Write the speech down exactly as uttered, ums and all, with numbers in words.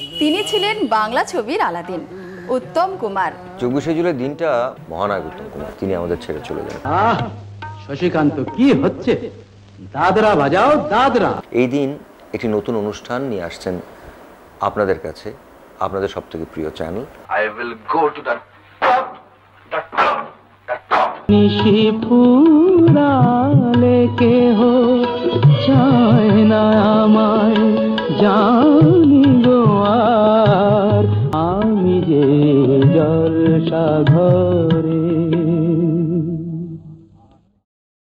তিনি ছিলেন বাংলা ছবির আলাদিন, উত্তম কুমার। চব্বিশে জুলাই দিনটা মহানায়ক উত্তম কুমার, তিনি আমাদের ছেড়ে চলে যান। শশীকান্ত, কি হচ্ছে? দাদরা বাজাও, দাদরা। এই দিন একটি নতুন অনুষ্ঠান নিয়ে আসছেন আপনাদের কাছে, আপনাদের সব থেকে প্রিয় channel. I will go to the top, the top, the top. নিশি ফুরালে কেহ চায় না আমায়, জানি গো আর আমি যে জলসাঘর।